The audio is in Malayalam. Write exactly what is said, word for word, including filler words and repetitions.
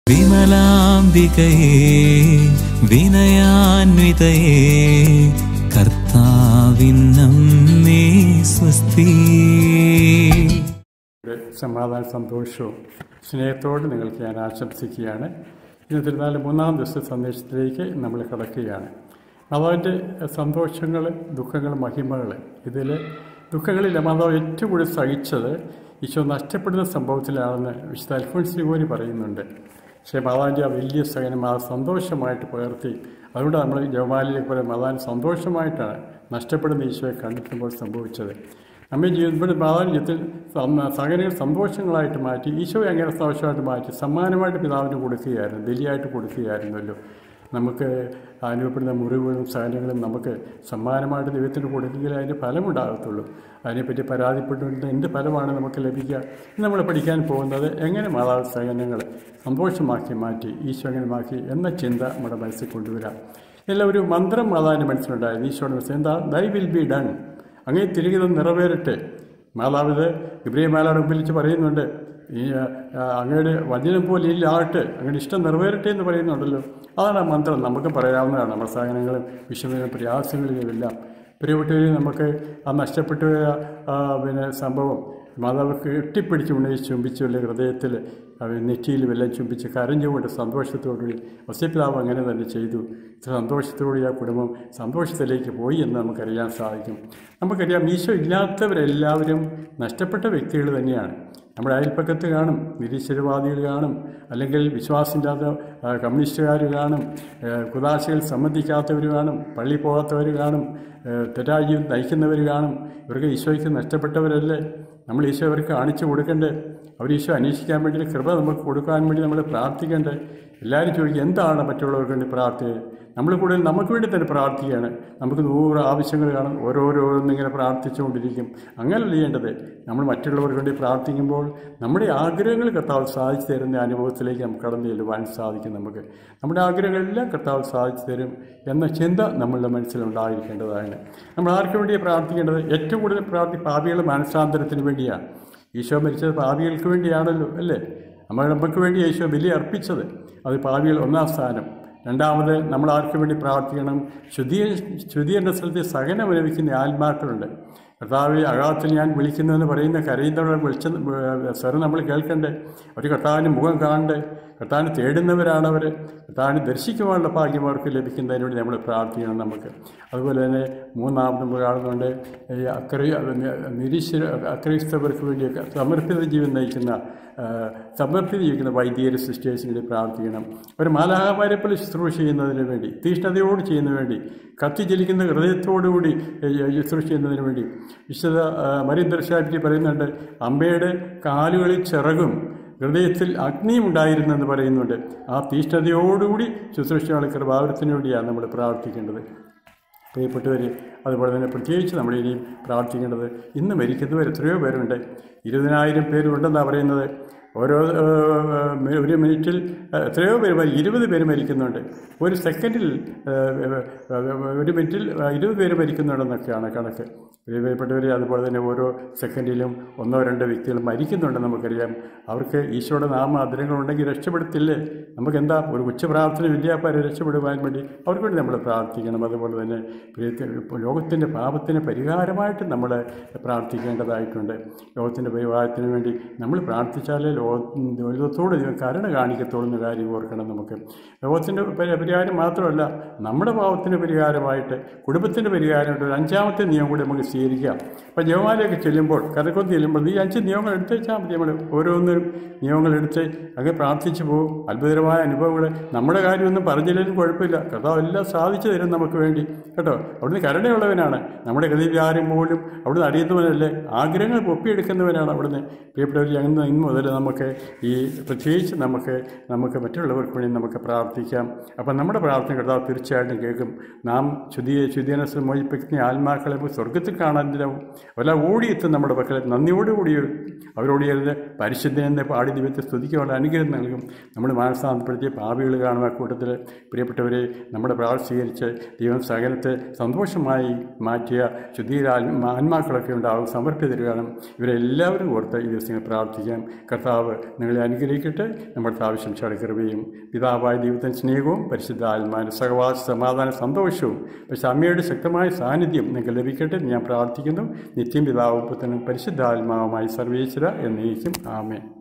വിമലാംബികയേ വിനയാന്വിതയേ കർത്താവിന്നമ്മേ സ്വസ്തി. സമാധാന സന്തോഷവും സ്നേഹത്തോട് നിങ്ങൾക്ക് ഞാൻ ആശംസിക്കുകയാണ്. ഇന്ന് തിരുനാളിൻ്റെ മൂന്നാം ദിവസത്തെ സന്ദേശത്തിലേക്ക് നമ്മൾ കടക്കുകയാണ്. മാതാവിൻ്റെ സന്തോഷങ്ങൾ, ദുഃഖങ്ങൾ, മഹിമകൾ. ഇതിൽ ദുഃഖങ്ങളിൽ മാതാവ് ഏറ്റവും കൂടുതൽ സഹിച്ചത് ഈശോ നഷ്ടപ്പെടുന്ന സംഭവത്തിലാണെന്ന് വിശുദ്ധ അൽഫോൻസ് ഗോരി പറയുന്നുണ്ട്. പക്ഷേ മാതാവിൻ്റെ ആ വലിയ സഹനം ആ സന്തോഷമായിട്ട് പകർത്തി, അതുകൊണ്ട് നമ്മൾ ജപമാലയിലേക്ക് പോലെ മാതാവിന് സന്തോഷമായിട്ടാണ് നഷ്ടപ്പെടുന്ന ഈശോയെ കണ്ടെത്തുമ്പോൾ സംഭവിച്ചത്. നമ്മുടെ ജീവിതത്തിൽ മാതാവിൻ്റെ ജീവിതത്തിൽ സഹനങ്ങൾ സന്തോഷങ്ങളായിട്ട് മാറ്റി ഈശോയെ അങ്ങനെ സന്തോഷമായിട്ട് മാറ്റി സമ്മാനമായിട്ട് പിതാവിന് കൊടുക്കുകയായിരുന്നു, ബലിയായിട്ട് കൊടുക്കുകയായിരുന്നല്ലോ. നമുക്ക് അനുഭവപ്പെടുന്ന മുറിവുകളും സഹനങ്ങളും നമുക്ക് സമ്മാനമായിട്ട് ദൈവത്തിന് കൊടുക്കുകയും അതിൻ്റെ ഫലമുണ്ടാകത്തുള്ളൂ. അതിനെപ്പറ്റി പരാതിപ്പെട്ടുകൊണ്ട് എന്ത് ഫലമാണ് നമുക്ക് ലഭിക്കുക? നമ്മൾ പഠിക്കാൻ പോകുന്നത് എങ്ങനെ മാതാവ് സഹനങ്ങൾ സന്തോഷമാക്കി മാറ്റി, ഈശോ അങ്ങനെ മാറ്റി എന്ന ചിന്ത നമ്മുടെ മനസ്സിൽ കൊണ്ടുവരാം. എല്ലാം ഒരു മന്ത്രം മാതാവിൻ്റെ മനസ്സിലുണ്ടായിരുന്നു. ഈശോയുടെ മനസ്സിൽ എന്താ? ദൈ വിൽ ബി ഡൺ, അങ്ങനെ തിരികെ നിറവേറട്ടെ. മാതാവിത് ഗബ്രിയേൽ മാലാഖ വിളിച്ച് പറയുന്നുണ്ട്, ഈ അങ്ങയുടെ വചനം പോലെ ഇല്ലാകട്ടെ, അങ്ങയുടെ ഇഷ്ടം നിറവേറട്ടെ എന്ന് പറയുന്നുണ്ടല്ലോ. അതാണ് ആ മന്ത്രം. നമുക്ക് പറയാവുന്നതാണ്. നമ്മുടെ സഹനങ്ങളും വിഷമങ്ങളും പ്രയാസങ്ങളിലും എല്ലാം പ്രിയപ്പെട്ടവരും നമുക്ക് ആ നഷ്ടപ്പെട്ട പിന്നെ സംഭവം മാതാവ് കെട്ടിപ്പിടിച്ച് ഉണയി ചുംബിച്ചുള്ള ഹൃദയത്തിൽ നെറ്റിയിൽ വെല്ലം ചുംബിച്ച് കരഞ്ഞുകൊണ്ട് സന്തോഷത്തോടുകൂടി ഔസേപ്പിതാവ് അങ്ങനെ തന്നെ ചെയ്തു. സന്തോഷത്തോടെ ആ കുടുംബം സന്തോഷത്തിലേക്ക് പോയി എന്ന് നമുക്കറിയാൻ സാധിക്കും. നമുക്കറിയാം ഈശോ ഇല്ലാത്തവരെല്ലാവരും നഷ്ടപ്പെട്ട വ്യക്തികൾ തന്നെയാണ്. നമ്മുടെ അയൽപ്പക്കത്ത് കാണും, നിരീശ്വരവാദികൾ കാണും, അല്ലെങ്കിൽ വിശ്വാസമില്ലാത്ത കമ്മ്യൂണിസ്റ്റുകാർ കാണും, കുദാശകൾ സമ്മതിക്കാത്തവർ കാണും, പള്ളി പോകാത്തവർ കാണും, തെറ്റായ ജീവിതം നയിക്കുന്നവർ കാണും. ഇവർക്ക് ഈശോയ്ക്ക് നഷ്ടപ്പെട്ടവരല്ലേ? നമ്മൾ ഈശോ അവർക്ക് കാണിച്ചു കൊടുക്കണ്ടേ? അവർ ഈശോ അന്വേഷിക്കാൻ വേണ്ടി കൃപ നമുക്ക് കൊടുക്കാൻ വേണ്ടി നമ്മൾ പ്രാർത്ഥിക്കണ്ടേ? എല്ലാവരും ചോദിക്കും, എന്താണ് മറ്റുള്ളവർക്ക് വേണ്ടി പ്രാർത്ഥിക്കുക? നമ്മൾ കൂടുതൽ നമുക്ക് വേണ്ടി തന്നെ പ്രാർത്ഥിക്കുകയാണ്. നമുക്ക് നൂറ് ആവശ്യങ്ങൾ കാണും, ഓരോരോന്നിങ്ങനെ പ്രാർത്ഥിച്ചുകൊണ്ടിരിക്കും. അങ്ങനെയല്ല ചെയ്യേണ്ടത്. നമ്മൾ മറ്റുള്ളവർക്ക് വേണ്ടി പ്രാർത്ഥിക്കുമ്പോൾ നമ്മുടെ ആഗ്രഹങ്ങൾ കർത്താവ് സാധിച്ചു തരുന്ന അനുഭവത്തിലേക്ക് നമുക്ക് കടന്നു ചെല്ലുവാൻ സാധിക്കും. നമുക്ക് നമ്മുടെ ആഗ്രഹങ്ങളെല്ലാം കർത്താവ് സാധിച്ചു തരും എന്ന ചിന്ത നമ്മളുടെ മനസ്സിലുണ്ടായിരിക്കേണ്ടതാണ്. നമ്മൾ ആർക്ക് വേണ്ടിയാണ് പ്രാർത്ഥിക്കേണ്ടത്? ഏറ്റവും കൂടുതൽ പ്രാർത്ഥി പാപികളുടെ മനസ്സാന്തരത്തിന് വേണ്ടിയാണ്. ഈശോ മരിച്ചത് പാപികൾക്ക് വേണ്ടിയാണല്ലോ, അല്ലേ? നമ്മൾ നമുക്ക് വേണ്ടി ഈശോ ബലി അർപ്പിച്ചത്. അത് പാപികൾ ഒന്നാം സ്ഥാനം. രണ്ടാമത് നമ്മൾ ആർക്ക് വേണ്ടി പ്രാർത്ഥിക്കണം? ശുദ്ധീ ശുദ്ധീകരണ സ്ഥലത്ത് സഹനം അനുഭവിക്കുന്ന ആത്മാക്കളുണ്ട്. കർത്താവ് അകാലത്തിൽ ഞാൻ വിളിക്കുന്നുവെന്ന് പറയുന്ന കരയുന്നവരെ വിളിച്ച സ്വരം നമ്മൾ കേൾക്കണ്ടേ? അവർ കർത്താവിൻ്റെ മുഖം കാണണ്ടേ? കർത്താവിനെ തേടുന്നവരാണവർ. കർത്താവിനെ ദർശിക്കുവാനുള്ള ഭാഗ്യം അവർക്ക് ലഭിക്കുന്നതിന് വേണ്ടി നമ്മൾ പ്രാർത്ഥിക്കണം. നമുക്ക് അതുപോലെ തന്നെ മൂന്നാമത് നമ്മൾ കാണുന്നുണ്ട് ഈ അക്രൈ നിരീശ്വര അക്രൈസ്തവർക്ക് വേണ്ടിയൊക്കെ സമർപ്പിത ജീവൻ നയിക്കുന്ന സമർപ്പിത ജീവിക്കുന്ന വൈദികര് സിസ്റ്റേഴ്സിന് വേണ്ടി പ്രാർത്ഥിക്കണം. ഒരു മാലാഖമാരെ പോലെ ശുശ്രൂഷ ചെയ്യുന്നതിന് വേണ്ടി, തീഷ്ണതയോട് ചെയ്യുന്നതിന് വേണ്ടി, കത്തിജലിക്കുന്ന ഹൃദയത്തോടുകൂടി ശുശ്രൂഷ ചെയ്യുന്നതിന് വേണ്ടി വിശുദ്ധ മറിയം ദർശാപറ്റി പറയുന്നുണ്ട്, അമ്മയുടെ കാലുകളിൽ ചിറകും ഹൃദയത്തിൽ അഗ്നിയും ഉണ്ടായിരുന്നെന്ന് പറയുന്നുണ്ട്. ആ തീഷ്ണതയോടുകൂടി ശുശ്രൂഷകളെ കൃപാവരത്തിന് വേണ്ടിയാണ് നമ്മൾ പ്രാർത്ഥിക്കേണ്ടത്. പ്രിയപ്പെട്ടവർ, അതുപോലെ തന്നെ പ്രത്യേകിച്ച് നമ്മൾ ഇനിയും പ്രാർത്ഥിക്കേണ്ടത്, ഇന്ന് മരിക്കുന്നവർ എത്രയോ പേരുണ്ട്. ഇരുപതിനായിരം പേരുണ്ടെന്നാണ് പറയുന്നത്. ഓരോ ഒരു മിനിറ്റിൽ എത്രയോ പേര്, ഇരുപത് പേര് മരിക്കുന്നുണ്ട്. ഒരു സെക്കൻഡിൽ ഒരു മിനിറ്റിൽ ഇരുപത് പേര് മരിക്കുന്നുണ്ടെന്നൊക്കെയാണ് കണക്ക്. പ്രിയപ്പെട്ടവരെ, അതുപോലെ തന്നെ ഓരോ സെക്കൻഡിലും ഒന്നോ രണ്ടോ വ്യക്തികൾ മരിക്കുന്നുണ്ടെന്ന് നമുക്കറിയാം. അവർക്ക് ഈശോയുടെ നാമ ആദരങ്ങളുണ്ടെങ്കിൽ രക്ഷപ്പെടുത്തില്ലേ? നമുക്കെന്താ ഒരു ഉച്ച പ്രാർത്ഥന വിദ്യാപ്പാരെ രക്ഷപ്പെടുവാൻ വേണ്ടി അവർക്ക് വേണ്ടി നമ്മൾ പ്രാർത്ഥിക്കണം. അതുപോലെ തന്നെ ലോകത്തിൻ്റെ പാപത്തിന് പരിഹാരമായിട്ട് നമ്മൾ പ്രാർത്ഥിക്കേണ്ടതായിട്ടുണ്ട്. ലോകത്തിൻ്റെ പരിഹാരത്തിന് വേണ്ടി നമ്മൾ പ്രാർത്ഥിച്ചാലേ ലോകത്തോട് കരുണ കാണിക്കത്തോളുന്ന കാര്യം ഓർക്കണം. നമുക്ക് ലോകത്തിൻ്റെ പരിഹാരം മാത്രമല്ല, നമ്മുടെ പാപത്തിന് പരിഹാരമായിട്ട് കുടുംബത്തിൻ്റെ പരിഹാരമായിട്ട് ഒരു അഞ്ചാമത്തെ നിയമം കൂടി നമുക്ക് സ്വീകരിക്കാം. അപ്പോൾ ജപമാലയൊക്കെ ചെല്ലുമ്പോൾ, കരക്കൊത്തി ചെല്ലുമ്പോൾ ഈ അഞ്ച് നിയമങ്ങൾ എടുത്ത് വെച്ചാൽ മതി. നമ്മൾ ഓരോന്നിനും നിയമങ്ങളെടുത്ത് അങ്ങനെ പ്രാർത്ഥിച്ചു പോകും. അത്ഭുതകരമായ അനുഭവങ്ങൾ. നമ്മുടെ കാര്യമൊന്നും പറഞ്ഞില്ലെങ്കിലും കുഴപ്പമില്ല, കർത്താവ് എല്ലാം സാധിച്ചു തരും നമുക്ക് വേണ്ടി കേട്ടോ. അവിടുന്ന് കരുണയുള്ളവനാണ്. നമ്മുടെ ഗതിവിചാരം പോലും അവിടുന്ന് അറിയുന്നവനല്ലേ, ആഗ്രഹങ്ങൾ ഒപ്പിയെടുക്കുന്നവനാണ് അവിടുന്ന്. പ്രിയപ്പെട്ടവർ, അങ്ങനെ ഇന്ന് മുതൽ നമുക്ക് ഈ പ്രത്യേകിച്ച് നമുക്ക് നമുക്ക് മറ്റുള്ളവർക്ക് വേണ്ടി നമുക്ക് പ്രാർത്ഥിക്കാം. അപ്പം നമ്മുടെ പ്രാർത്ഥന കർത്താവ് തീർച്ചയായിട്ടും കേൾക്കും. നാം ശുദ്ധീയ ശുദ്ധീകരണത്തിൽ മോചിപ്പിക്കുന്ന ആത്മാക്കളെ സ്വർഗത്തിൽ കാണാനില്ലാവും. അവരെല്ലാം ഓടിയെത്തും നമ്മുടെ പക്കൽ. നന്ദിയോടുകൂടി അവരോട് ചെയ്ത് പരിശുദ്ധനെ പാടി ദൈവത്തെ സ്തുതിക്കാനുള്ള അനുഗ്രഹം നൽകും. നമ്മൾ മാനസാന്തപ്പെടുത്തിയ പാപികൾ കാണുന്ന കൂട്ടത്തിൽ പ്രിയപ്പെട്ടവരെ നമ്മുടെ പ്രാർത്ഥന സ്വീകരിച്ച് ദൈവം സകലത്തെ സന്തോഷമായി മാറ്റിയ ശുദ്ധീകര ആത്മാക്കളൊക്കെ ഉണ്ടാവും, സമർപ്പിതർ കാണും. ഇവരെല്ലാവരും ഓർത്ത് ഈ ദിവസങ്ങൾ പ്രാർത്ഥിക്കാം. കർത്താവ് കർത്താവ് നിങ്ങളെ അനുഗ്രഹിക്കട്ടെ. നമ്മുടെ ആവശ്യം കൃപയും പിതാവായ ദൈവത്തിൻ്റെ സ്നേഹവും പരിശുദ്ധ ആത്മാവിൻ്റെ സഹവാസ സമാധാന സന്തോഷവും പക്ഷേ അമ്മയുടെ ശക്തമായ സാന്നിധ്യം നിങ്ങൾക്ക് ലഭിക്കട്ടെ എന്ന് ഞാൻ പ്രാർത്ഥിക്കുന്നു. നിത്യം പിതാവും പുത്രനും പരിശുദ്ധ ആത്മാവുമായി സർവീശ്വര എന്നേക്കും ആമേൻ.